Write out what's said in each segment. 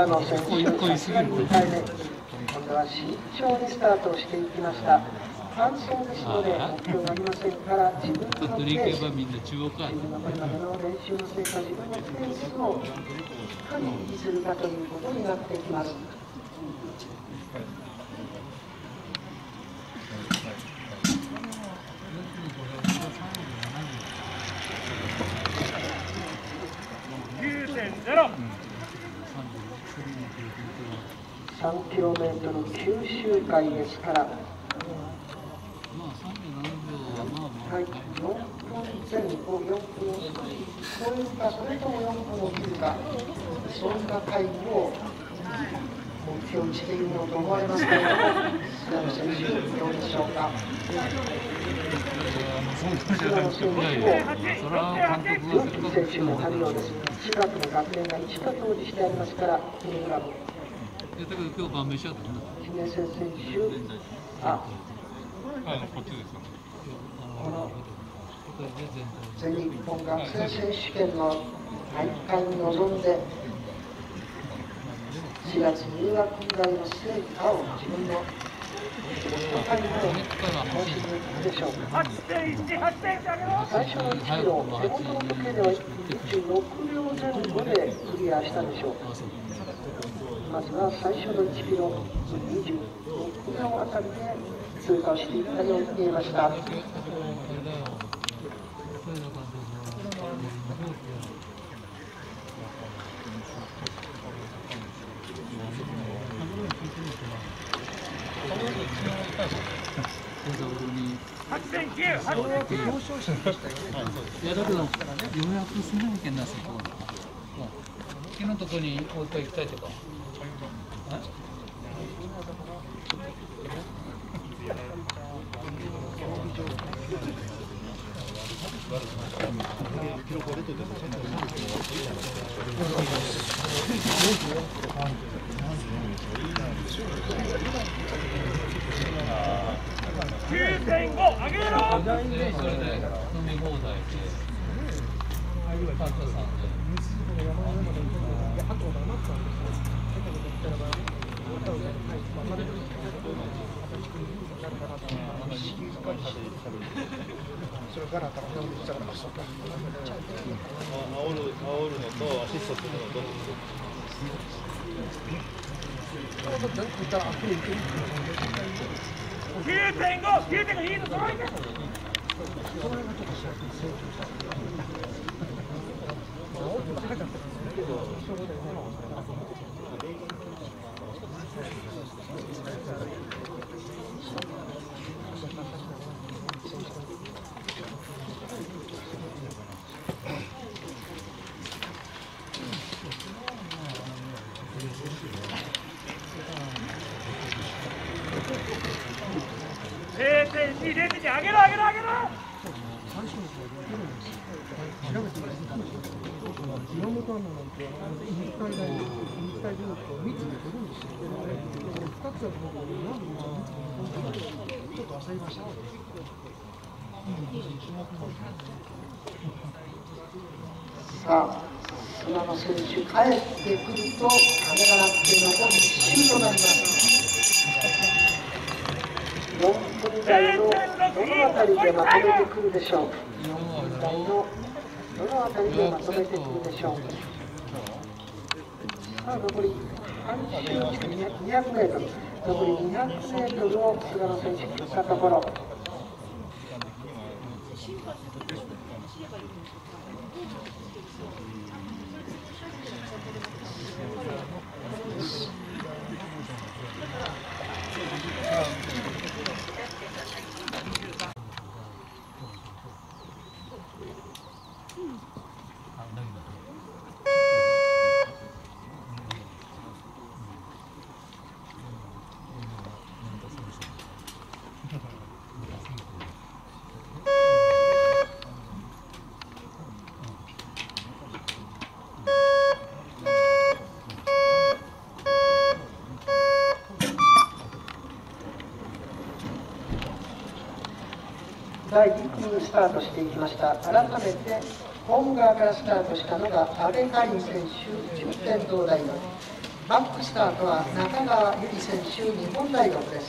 菅野選手、2回目、今度は慎重にスタートをしていきました。完走ですので、目標がありませんから、自分のペース、自分のこれまでの練習の成果、自分のペースをいかに維持するかということになっていきます。3km 9周回ですから、はい、4分前後、4分を超えるか、それとも4分を切るか、そんなタイムを目標にしているものと思われますけれども、菅野選手、どうでしょうか。菅野選手も、ルーキー選手もあるようです。近くの学年が1と表示してありますから、キログラム。 だけど今日晩飯はどんな？ 姫瀬選手、 こっちですよ。 この全日本学生選手権の大会に臨んで、4月入学以来の成果を自分の中にも更新できるでしょうか。最初の1キロ、手元の時計では26秒前後でクリアしたでしょう。まずは最初の1キロ、26秒あたりで通過をしていったように見えました。 いやだけど予約しなきゃなさそうな。昨のとこにもう一回行きたいとか。 9.5 上げろ。 それで飲み放題で。パンタさんで。 それからから飲んできたからそうか。煽るのとアシストするのとどっ 9.5 いいの揃えて。0.2 上げろ上げろ上げろ。 岩本アナなんて日体大ルートを3つで取るんですよ。2つだと思うけど、なんでちょっと焦りましたね。 さあ、菅野選手、帰ってくると、鐘が鳴って残り1周となります。4分台のどのあたりでまとめてくるでしょう。4分台のどのあたりでまとめてくるでしょう。さあ、残り半周200メートル、残り200メートルを菅野選手切ったところ。第1組スタートしていきました。改めてホーム側からスタートしたのが阿部海選手、順天堂大学。 バックスタートは中川由里選手、日本大学です。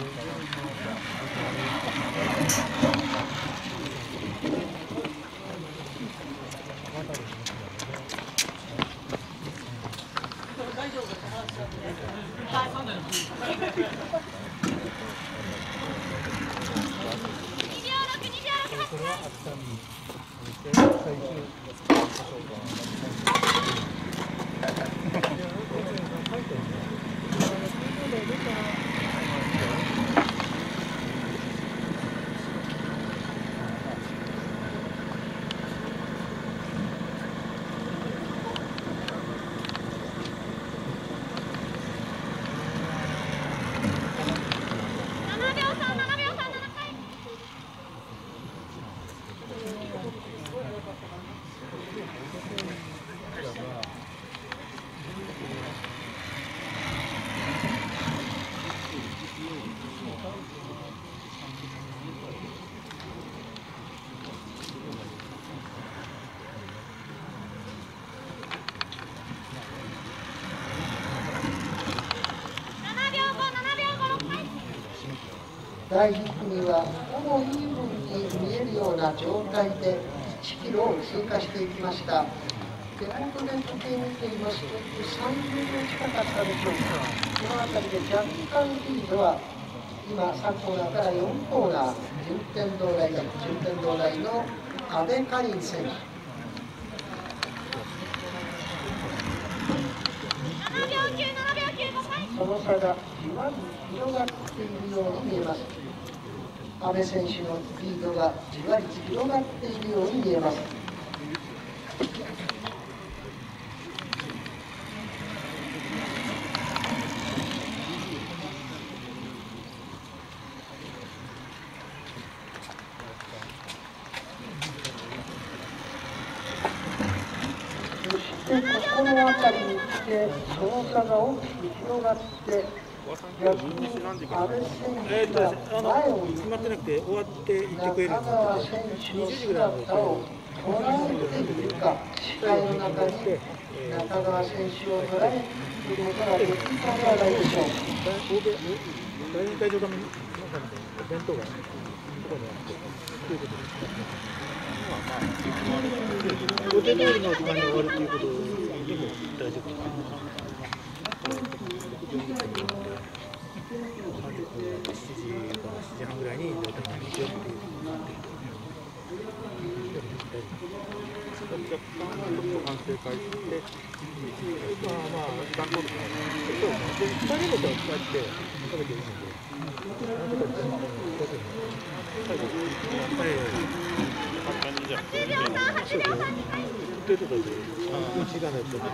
第2組はほぼイーブンに見えるような状態で1キロを通過していきました。で、オートネット系見ていますと、3分の近かったでしょうか。この辺りで若干リードは、今、3コーナーから4コーナー、順天堂大の阿部かりん選手。その差がじわり広がっているように見えます。阿部選手のリードがじわり広がっているように見えます。そしてここの辺りに来て、その差が大きく広がって、逆に阿部選手が前を決まってなくて終わっていってくれる中川選手の姿を捉えているか、視界の中に中川選手を捉えていることができるのではないでしょうか。 第2会場が中に弁当がところにあってということです。予定通りの時間に終わるということでも大丈夫ですか。7時半ぐらいに大体行くよっていう若干ちょっと反省会してまあ段取りとか2人の人はこうやって食べていいのでなんとか最後ということでうちがないと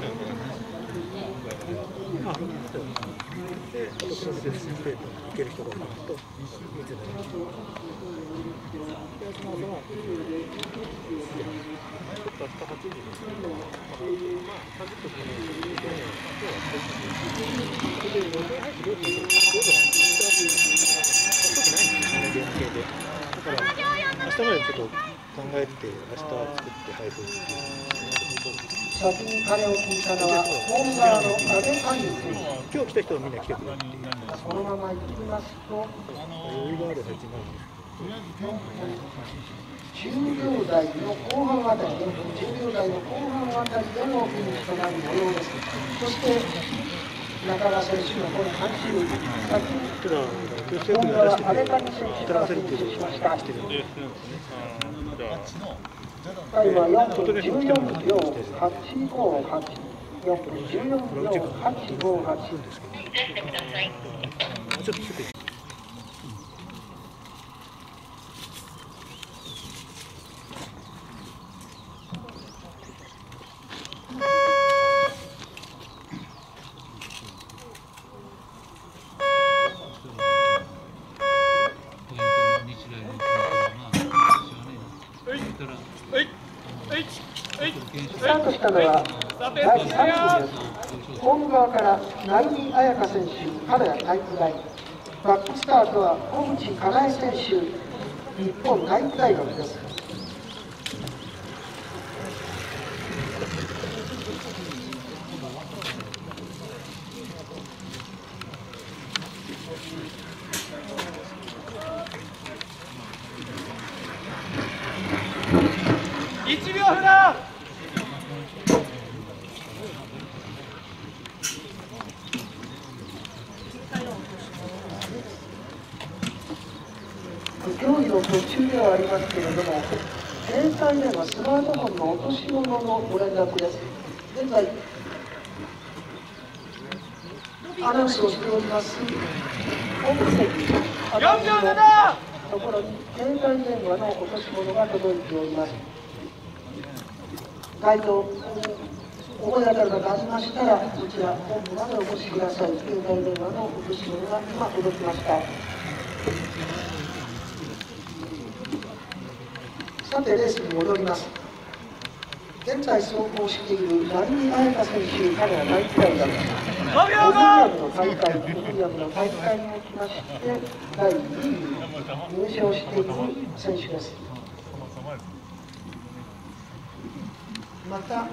で、あとプロセスステートに行ける人がいますと、いつでも。で、その後は、ちょっと明日8時ですけど、まあ、30分で、今日はそれで、予定入ってどうするんですか？どうぞ、遅くないんですよね、電気系で。だから、明日までちょっと考えて、明日作って配布っていう。 先に彼を聞いたのは、オーナーの阿部かりん選手。 今日来た人はみんな来てくれっていう。 そのまま行きますと、10秒台の後半あたりで、10秒台の後半あたりでのフィニッシュとなる模様です。そして、中川選手のこの3周、先に今度は阿部かりん選手がフィニッシュしました。タイムは4分14秒858。4分14秒858。スタートしたのは第3組です。ホーム側から成美彩香選手、金谷体育大。バックスタートは小口かなえ選手、日本体育大学です。 1秒札。 競技の途中ではありますけれども、携帯電話、スマートフォンの落とし物のご連絡です。現在、アナウンスをしております。本席、 4秒7。 ところに携帯電話の落とし物が届いております。該当思い当たる方がありましたら、こちら本部までお越しください。携帯電話の落とし物が今届きました。さて、レースに戻ります。現在走行している成美彩香選手、彼は第1大会、 5秒ウ 5。 ィリアムの大会におきまして、第2位に入賞している選手です。また、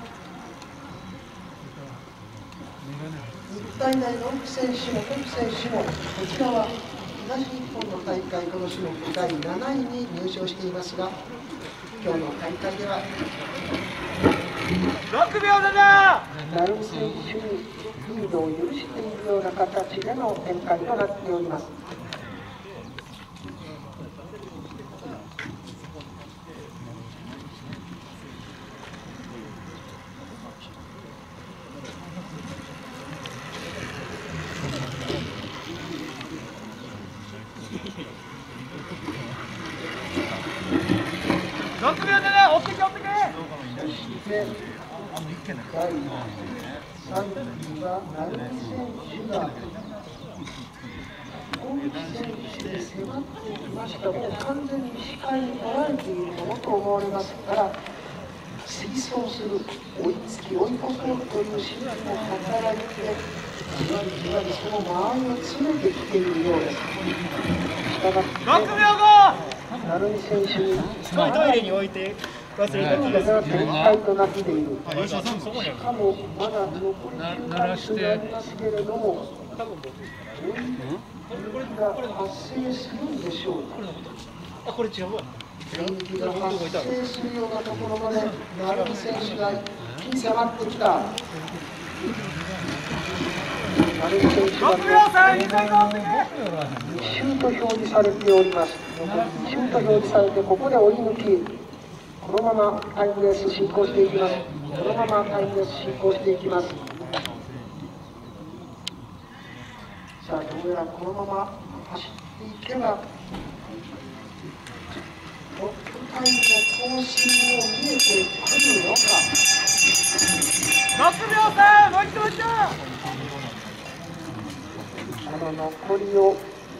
日体大の選手もトップ選手も、こちらは東日本の大会、この種目第7位に入賞していますが、今日の大会では 6秒7。 成美選手にリードを許しているような形での展開となっております。 6秒7。追ってけ追ってけ。 そして第3位は成美選手が大木選手に迫ってきました。もう完全に視界に捉えているものと思われますから、追走する、追いつき追い越そうという心理も働いて、じわりじわりその間合いを詰めてきているようです。したがって 6秒5。 成美選手にトイレに置いて忘れた気がする。 展開となっている。 吉田さんそこにある。 しかもまだ残り9回数ありますけれども、電気が発生するんでしょうか。 あ、これ違うわ。 電気が発生するようなところまで成美選手が一気に迫ってきた。成美選手は 6秒3。2回の追ってけ。 2周と表示されております。2周と表示されて、ここで追い抜き。このままタイムレース進行していきます。このままタイムレース進行していきます。さあ、どうやらこのまま走っていけば、トップタイムの更新も見えてくるのか。 6秒3。もう一度もう一度。 残りを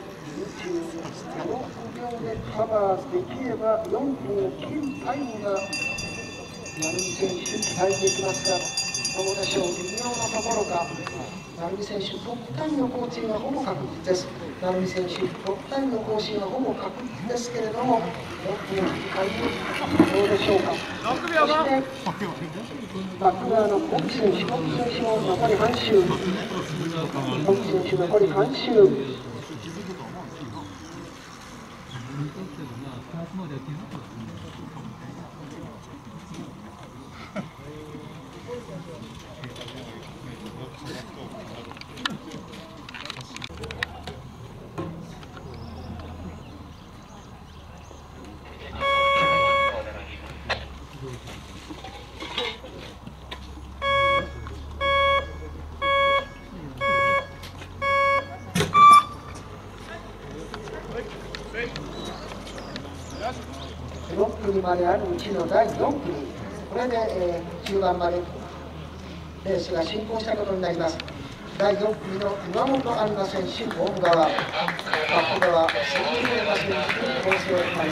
26秒でカバーできれば4分を切るタイムが成美選手期待できますが、どうでしょう、微妙なところか。成美選手、トップタイムの更新はほぼ確実です。成美選手、トップタイムの更新はほぼ確実ですけれども、4分を切るタイム、どうでしょうか。 6秒5。 そしてバック側の小木選手、小木選手も残り半周、小木選手残り半周。6組まであるうちの第4組、これで、中盤までレースが進行したことになります。第4組の岩本杏奈選手、ホーム側、バック側、鈴木玲奈選手、構成タイム。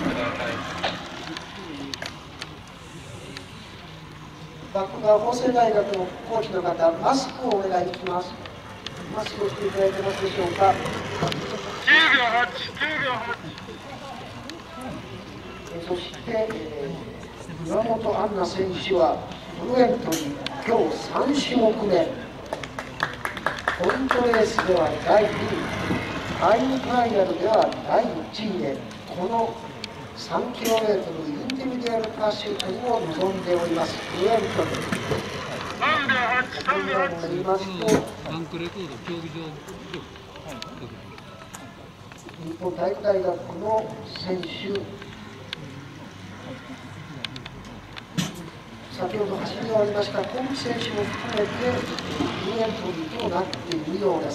バック側、法政大学のコーチの方、マスクをお願いします。マスクをしていただいてますでしょうか。 10秒8。10秒8。 そして、岩本杏奈選手はフルエントリー、今日3種目目、ポイントレースでは第2位、タイムトライアルでは第1位で、この 3km インディビデュアルパシュートにも臨んでおります。ウェルトン。今になりますと、 バンクレコード競技場日本体育大学の選手、先ほど走り終わりました小口選手も含めて2エントリーとなっているようです。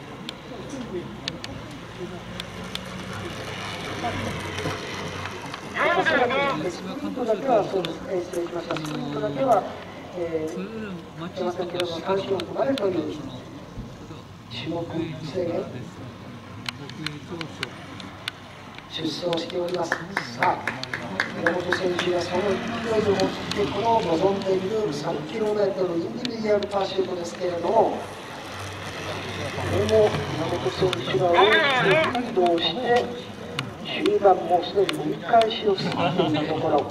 スプリントだけはそうです、失礼しました。スプリントだけは、山崎記録の3種目までという種目制限出走しております。さあ、山本選手はその勢いを持ってこの望んでいる 3km インディビデュアルパーシュートですけれども、これも山本選手が大きくリードをして終盤もすでに折り返しを過ぎているところ。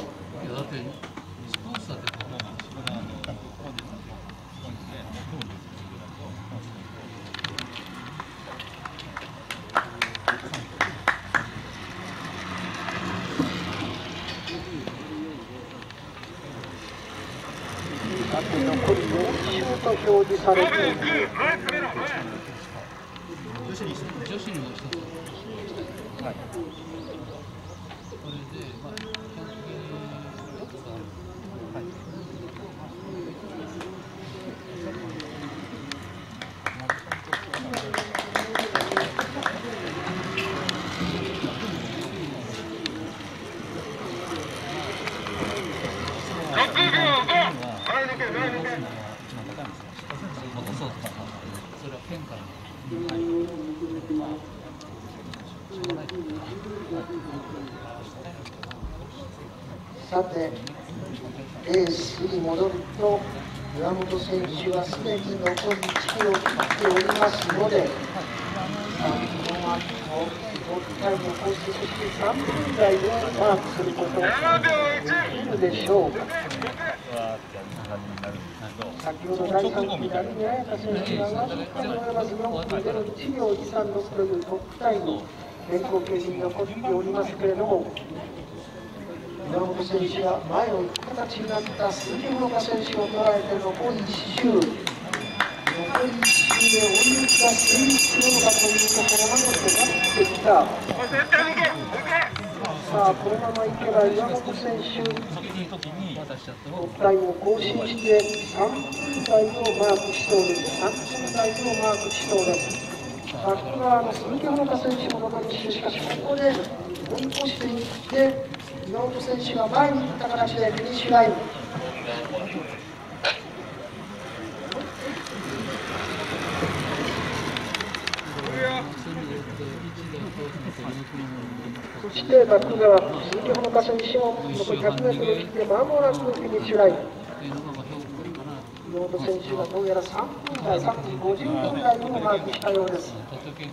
残り4周と表示されている。 女子にも一つ、はい、これで、それは県からさて、レースに戻ると岩本選手はすでに残り1キロを切っておりますので、この後タイムを更新、そして3分台をマークすることができるでしょうか。先ほど第3期で有宮彩香選手がわずかに及ばず4分での1秒236というトップタイム、電光掲示に残っておりますけれども、岩本選手は前を行く形になった鈴木穂香選手を捉えて残り1周、残り1周で追い抜きが成立するのかというところまで迫ってきた。さあ、このままいけば岩本選手、トップタイムを更新して3分台をマークしそうです。3分台をマークしそうです。バック側の鈴木穂香選手も残り1周、しかしここで追い越していって岩本選手が前に行った形でフィニッシュライン。そしてバック側、鈴木穂香選手も残り 100m を切って間もなくフィニッシュライン。岩本選手がどうやら3分台、3分50分台をマークしたようです。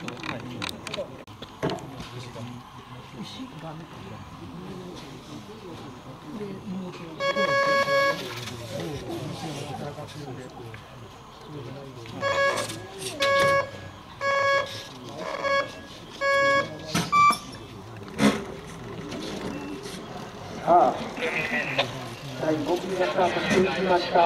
さあ、第5組がスタートしていきました。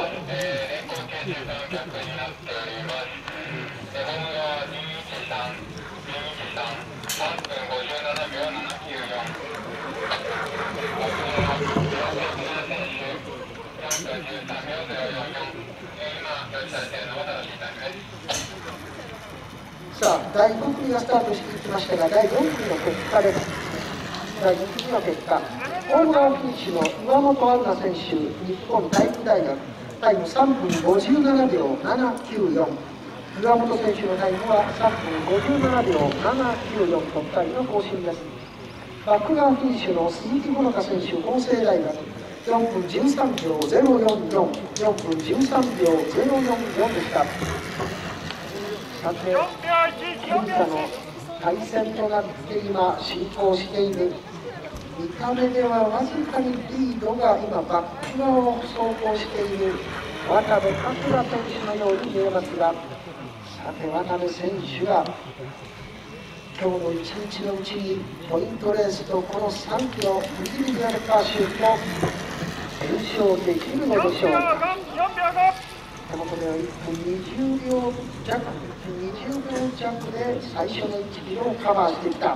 さあ、第5組がスタートしていきましたが、第4組の結果です。第2組の結果、ホームランフィニッシュの岩本杏奈選手、日本体育大学、タイム3分57秒794。岩本選手のタイムは3分57秒794とタイムの更新です。バック側フィニッシュの鈴木穂香選手、法政大学、4分13秒044、4分13秒044でした。さて、僅差の対戦となって今、進行している。見た目ではわずかにリードが今、バック側を走行している渡部桂選手のように見えますが、さて、渡部選手が現今日の一日のうちにポイントレースとこの3キロインディビジュアルパーシュート優勝できるのでしょうか。手元では1分20秒弱、20秒弱で最初の1キロをカバーしてきた。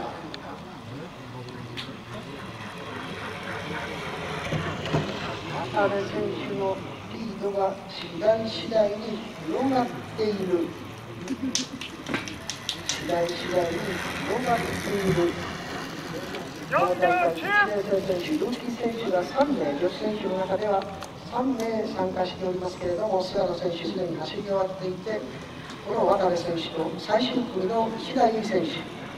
渡部選手のリードが次第次第に広がっている。次第次第に広がっている。この大会、1年生選手、ルーキー選手が3名、女子選手の中では3名参加しておりますけれども、菅野選手、すでに走り終わっていて、この渡部選手と最終組の石田優選手、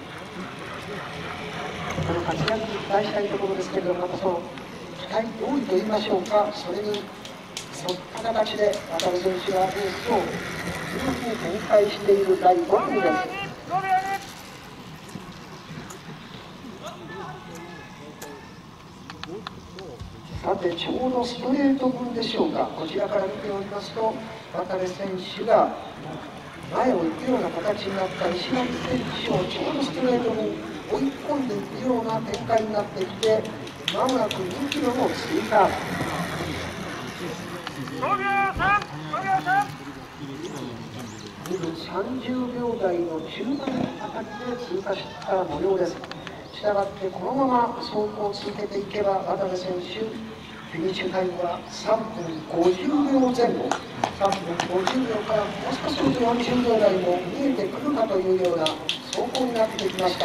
この活躍に期待したいところですけれども、またその期待通りといいましょうか、それに沿った形で渡部選手がレースを順に展開している第5組です。さて、ちょうどストレート分でしょうか、こちらから見ておりますと、渡部選手が前を行くような形になった石垣選手をちょうどストレート分追い込んでいくような展開になってきて、まもなく2キロも通過。2分30秒台の中盤あたりで通過した模様です。したがってこのまま走行を続けていけば渡部選手フィニッシュタイムは3分50秒前後、3分50秒からもう少しずつ40秒台も見えてくるかというような走行になってきました。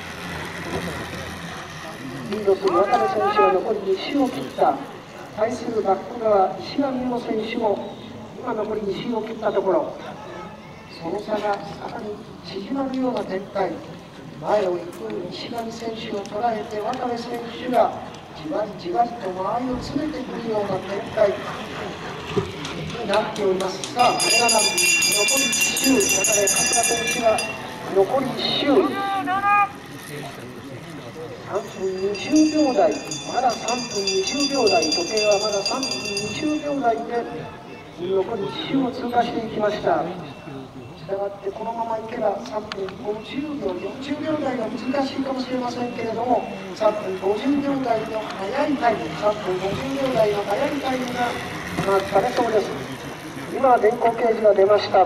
リードする渡部選手は残り2周を切った。対するバック側石上美穂選手も今残り2周を切ったところ、その差がさらに縮まるような展開。前を行く石上選手を捉えて渡部選手がじわりじわりと間合いを詰めてくるような展開になっております。さあ、これが残り1周、渡部春日選手が残り1周3分20秒台、まだ3分20秒台、時計はまだ3分20秒台で残り1周を通過していきました。したがってこのままいけば3分50秒、40秒台が難しいかもしれませんけれども、3分50秒台の速いタイム、3分50秒台の速いタイムがマークされそうです。今、電光掲示が出ました。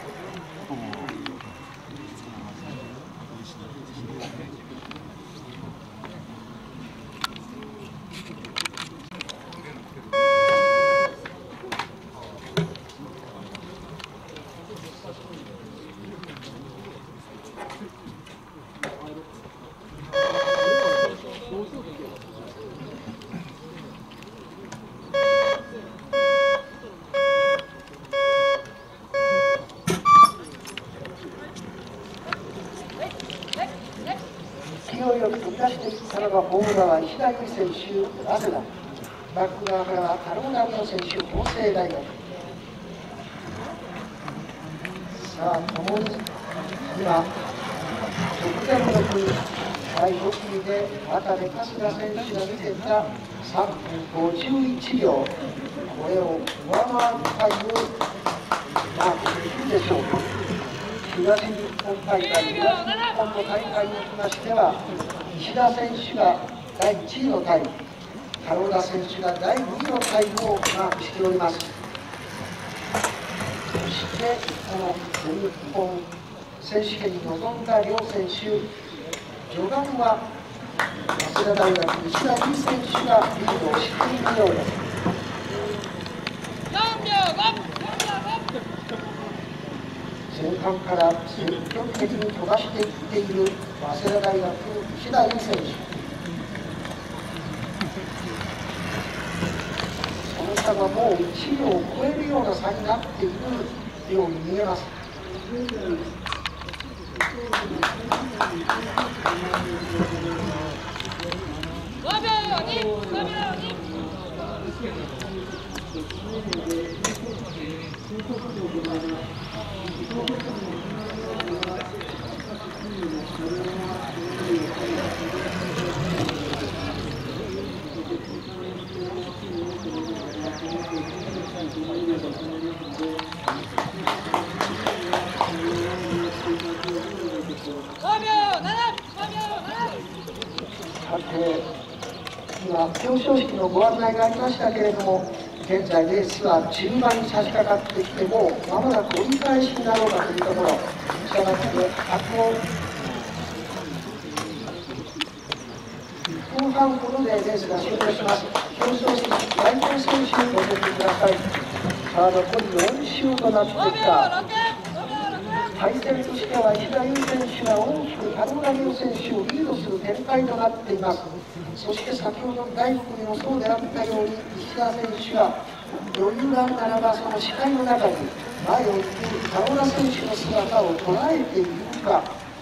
勢いよく飛び出していったのがホーム側石田優選手、早稲田、バック側からは太郎直人選手、法政大学。さあ、ともに今直前の組第5組で渡部春日選手が見せた3分51秒、これを上回るタイムマークできるでしょうか。東日本大会、東日本の大会におきましては、石田選手が第1位のタイム、太郎田選手が第2位のタイムをマークしております。そして、この全日本選手権に臨んだ両選手、序盤は早稲田大学、石田優選手がリードをしているようです。前半から積極的に飛ばしていっている早稲田大学、石田優選手。その差がもう1秒を超えるような差になっているように見えます。 5秒さて、今、表彰式のご案内がありましたけれども、現在、レースは中盤に差し掛かってきて、もう間もなく折り返しになろうかというところ、したがって1分半ほどでレースが終了します。表彰式、代表選手にご準備ください。さあ、残り4周となってきた。対戦としては石田優選手が大きく田村優選手をリードする展開となっています。そして先ほど大福にもそうであったように石田選手が余裕があるならばその視界の中に前を行っている田村選手の姿を捉えているか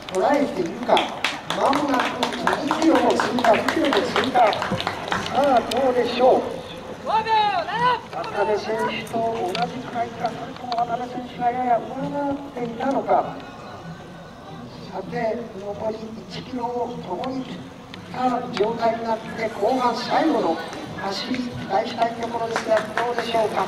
まもなく2キロも通過2キロも通過。さあどうでしょう。渡部選手と同じくらいか、それとも渡部選手がやや上回っていたのか。さて残り1キロを共に切った状態になって後半最後の走り期待したいところですが、どうでしょうか。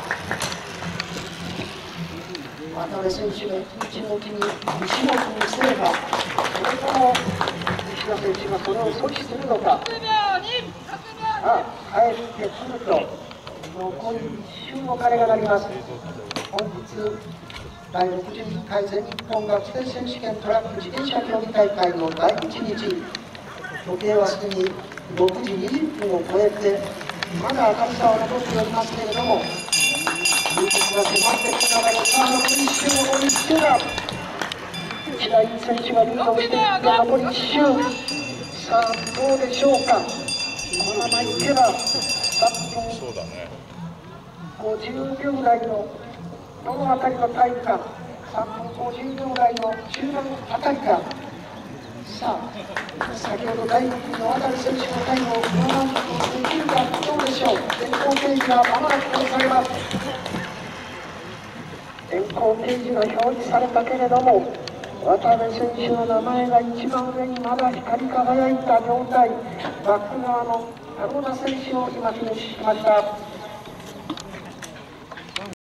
渡部選手が1日のうちに2種目にすれば、それとも石田選手がそれを阻止するのか。さあ帰ってくると残り1周の鐘が鳴ります。本日第61回全日本学生選手権トラック自転車競技大会の第1日、時計はすでに6時20分を超えてまだ明るさは残っておりますけれども、優勝が迫ってきた中で、さあ残り1周、残り1周だ。石田優選手がリードしていって残り1周。さあどうでしょうか。このままいけば3分50秒台のどの辺りのタイムか、3分50秒台の中盤あたりか。さあ先ほど第5組の渡部選手のタイムを上回ることができるか。どうでしょう。電光掲示がまもなく表示されます。電光掲示が表示されたけれども、渡部選手の名前が一番上にまだ光り輝いた状態、バック側の田村選手を今フィニッシュしました。